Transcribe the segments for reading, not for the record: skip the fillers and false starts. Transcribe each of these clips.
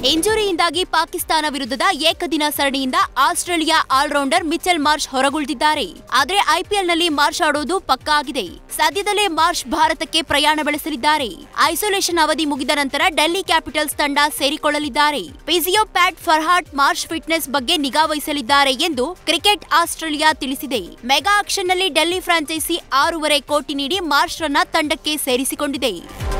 ಇಂಜುರಿಯಿಂದಾಗಿ ಪಾಕಿಸ್ತಾನ ವಿರುದ್ಧದ ಏಕದಿನ ಸರಣಿಯಿಂದ ಆಸ್ಟ್ರೇಲಿಯಾ ಆಲ್ರೌಂಡರ್ ಮಿಚೆಲ್ ಮಾರ್ಷ್ ಹೊರಗುಳಿದಿದ್ದಾರೆ. ಆದರೆ ಐಪಿಎಲ್ನಲ್ಲಿ ಮಾರ್ಷ್ ಆಡೋದು ಪಕ್ಕಾ ಆಗಿದೆ. ಸದ್ಯದಲ್ಲೇ ಮಾರ್ಷ್ ಭಾರತಕ್ಕೆ ಪ್ರಯಾಣ ಬೆಳೆಸಲಿದ್ದಾರೆ. ಐಸೋಲೇಷನ್ ಅವಧಿ ಮುಗಿದ ನಂತರ ಡೆಲ್ಲಿ ಕ್ಯಾಪಿಟಲ್ಸ್ ತಂಡ ಸೇರಿಕೊಳ್ಳಲಿದ್ದಾರೆ. Physio Pat Farhat Marsh fitness ಬಗ್ಗೆ ನಿಗಾ ವಹಿಸಲಿದ್ದಾರೆ ಎಂದು ಕ್ರಿಕೆಟ್ ಆಸ್ಟ್ರೇಲಿಯಾ ತಿಳಿಸಿದೆ. ಮೆಗಾ ಆಕ್ಷನ್ನಲ್ಲಿ ಡೆಲ್ಲಿ ಫ್ರಾಂಚೈಸಿ 6.5 ಕೋಟಿ ನೀಡಿ ಮಾರ್ಷ್ರನ್ನ ತಂಡಕ್ಕೆ ಸೇರಿಸಿಕೊಂಡಿದೆ.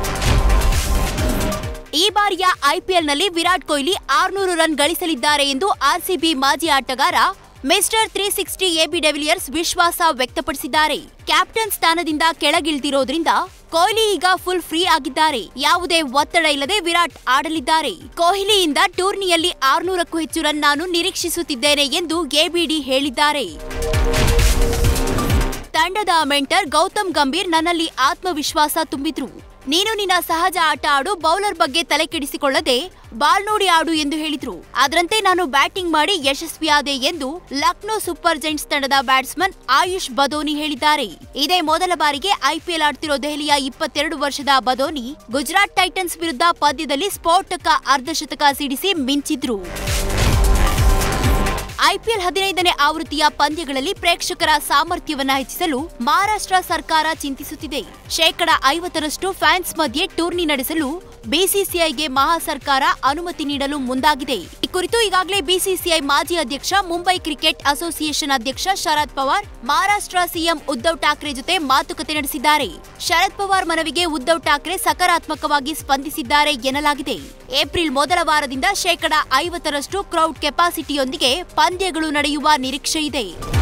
ಈ ಬಾರಿಯ ಐಪಿಎಲ್ನಲ್ಲಿ ವಿರಾಟ್ ಕೊಹ್ಲಿ 600 ರನ್ ಗಳಿಸಲಿದ್ದಾರೆ ಎಂದು ಆರ್ಸಿಬಿ ಮಾಜಿ ಆಟಗಾರ ಮಿಸ್ಟರ್ 360 ಎಬಿ ಡೆವಿಲಿಯರ್ಸ್ ವಿಶ್ವಾಸ ವ್ಯಕ್ತಪಡಿಸಿದ್ದಾರೆ. ಕ್ಯಾಪ್ಟನ್ ಸ್ಥಾನದಿಂದ ಕೆಳಗಿಳಿದಿರೋದ್ರಿಂದ ಕೊಹ್ಲಿ ಈಗ ಫುಲ್ ಫ್ರೀ ಆಗಿದ್ದಾರೆ. ಯಾವುದೇ ಒತ್ತಡ ಇಲ್ಲದೆ ವಿರಾಟ್ ಆಡಲಿದ್ದಾರೆ. ಕೊಹ್ಲಿಯಿಂದ ಟೂರ್ನಿಯಲ್ಲಿ 600ಕ್ಕೂ ಹೆಚ್ಚು ರನ್ ನಾನು ನಿರೀಕ್ಷಿಸುತ್ತಿದ್ದೇನೆ ಎಂದು ಎಬಿಡಿ ಹೇಳಿದ್ದಾರೆ. ತಂಡದ ಮೆಂಟರ್ ಗೌತಮ್ ಗಂಭೀರ್ ನನ್ನಲ್ಲಿ ಆತ್ಮವಿಶ್ವಾಸ ತುಂಬಿದ್ರು. ನೀನು ನಿನ್ನ ಸಹಜ ಆಟ ಆಡು, ಬೌಲರ್ ಬಗ್ಗೆ ತಲೆ ಕೆಡಿಸಿಕೊಳ್ಳದೆ ಬಾಲ್ ನೋಡಿ ಆಡು ಎಂದು ಹೇಳಿದ್ರು. ಅದರಂತೆ ನಾನು ಬ್ಯಾಟಿಂಗ್ ಮಾಡಿ ಯಶಸ್ವಿಯಾದೆ ಎಂದು ಲಕ್ನೋ ಸೂಪರ್ ಜೈಂಟ್ಸ್ ತಂಡದ ಬ್ಯಾಟ್ಸ್ಮನ್ ಆಯುಷ್ ಬದೋನಿ ಹೇಳಿದ್ದಾರೆ. ಇದೇ ಮೊದಲ ಬಾರಿಗೆ ಐಪಿಎಲ್ ಆಡ್ತಿರೋ ದೆಹಲಿಯ 22 ವರ್ಷದ ಬದೋನಿ ಗುಜರಾತ್ ಟೈಟನ್ಸ್ ವಿರುದ್ಧ ಪಂದ್ಯದಲ್ಲಿ ಸ್ಫೋಟಕ ಅರ್ಧಶತಕ ಸಿಡಿಸಿ ಮಿಂಚಿದ್ರು. ಐಪಿಎಲ್ 15ನೇ ಆವೃತ್ತಿಯ ಪಂದ್ಯಗಳಲ್ಲಿ ಪ್ರೇಕ್ಷಕರ ಸಾಮರ್ಥ್ಯವನ್ನು ಹೆಚ್ಚಿಸಲು ಮಹಾರಾಷ್ಟ್ರ ಸರ್ಕಾರ ಚಿಂತಿಸುತ್ತಿದೆ. 50% ಫ್ಯಾನ್ಸ್ ಮಧ್ಯೆ ಟೂರ್ನಿ ನಡೆಸಲು ಬಿಸಿಸಿಐಗೆ ಮಹಾ ಸರ್ಕಾರ ಅನುಮತಿ ನೀಡಲು ಮುಂದಾಗಿದೆ. ಈ ಕುರಿತು ಈಗಾಗಲೇ ಬಿಸಿಸಿಐ ಮಾಜಿ ಅಧ್ಯಕ್ಷ, ಮುಂಬೈ ಕ್ರಿಕೆಟ್ ಅಸೋಸಿಯೇಷನ್ ಅಧ್ಯಕ್ಷ ಶರದ್ ಪವಾರ್ ಮಹಾರಾಷ್ಟ್ರ ಸಿಎಂ ಉದ್ಧವ್ ಠಾಕ್ರೆ ಜೊತೆ ಮಾತುಕತೆ ನಡೆಸಿದ್ದಾರೆ. ಶರದ್ ಪವಾರ್ ಮನವಿಗೆ ಉದ್ಧವ್ ಠಾಕ್ರೆ ಸಕಾರಾತ್ಮಕವಾಗಿ ಸ್ಪಂದಿಸಿದ್ದಾರೆ ಎನ್ನಲಾಗಿದೆ. ಏಪ್ರಿಲ್ ಮೊದಲ ವಾರದಿಂದ 50% ಕ್ರೌಡ್ ಕೆಪಾಸಿಟಿಯೊಂದಿಗೆ ಪಂದ್ಯಗಳು ನಡೆಯುವ ನಿರೀಕ್ಷೆ ಇದೆ.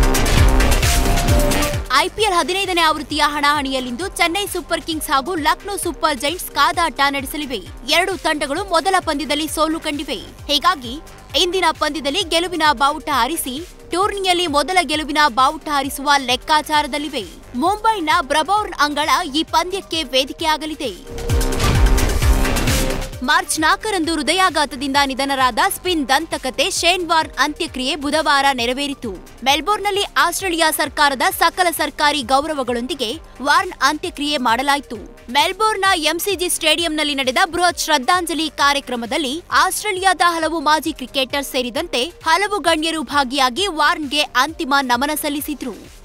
ಐಪಿಎಲ್ 15ನೇ ಆವೃತ್ತಿಯ ಹಣಾಹಣಿಯಲ್ಲಿಂದು ಚೆನ್ನೈ ಸೂಪರ್ ಕಿಂಗ್ಸ್ ಹಾಗೂ ಲಕ್ನೋ ಸೂಪರ್ ಜೈಂಟ್ಸ್ ಕಾದಾಟ ನಡೆಸಲಿವೆ. ಎರಡೂ ತಂಡಗಳು ಮೊದಲ ಪಂದ್ಯದಲ್ಲಿ ಸೋಲು ಕಂಡಿವೆ. ಹೀಗಾಗಿ ಇಂದಿನ ಪಂದ್ಯದಲ್ಲಿ ಗೆಲುವಿನ ಬಾವುಟ ಹಾರಿಸಿ ಟೂರ್ನಿಯಲ್ಲಿ ಮೊದಲ ಗೆಲುವಿನ ಬಾವುಟ ಹಾರಿಸುವ ಲೆಕ್ಕಾಚಾರದಲ್ಲಿವೆ. ಮುಂಬೈನ ಬ್ರಬೌರ್ನ್ ಅಂಗಳ ಈ ಪಂದ್ಯಕ್ಕೆ ವೇದಿಕೆಯಾಗಲಿದೆ. ಮಾರ್ಚ್ 4ರಂದು ಹೃದಯಾಘಾತದಿಂದ ನಿಧನರಾದ ಸ್ಪಿನ್ ದಂತಕತೆ ಶೇನ್ ವಾರ್ನ್ ಅಂತ್ಯಕ್ರಿಯೆ ಬುಧವಾರ ನೆರವೇರಿತು. ಮೆಲ್ಬೋರ್ನ್ನಲ್ಲಿ ಆಸ್ಟ್ರೇಲಿಯಾ ಸರ್ಕಾರದ ಸಕಲ ಸರ್ಕಾರಿ ಗೌರವಗಳೊಂದಿಗೆ ವಾರ್ನ್ ಅಂತ್ಯಕ್ರಿಯೆ ಮಾಡಲಾಯಿತು. ಮೆಲ್ಬೋರ್ನ್ನ ಎಂಸಿಜಿ ಸ್ಟೇಡಿಯಂನಲ್ಲಿ ನಡೆದ ಬೃಹತ್ ಶ್ರದ್ಧಾಂಜಲಿ ಕಾರ್ಯಕ್ರಮದಲ್ಲಿ ಆಸ್ಟ್ರೇಲಿಯಾದ ಹಲವು ಮಾಜಿ ಕ್ರಿಕೆಟರ್ ಸೇರಿದಂತೆ ಹಲವು ಗಣ್ಯರು ಭಾಗಿಯಾಗಿ ವಾರ್ನ್ಗೆ ಅಂತಿಮ ನಮನ ಸಲ್ಲಿಸಿದ್ರು.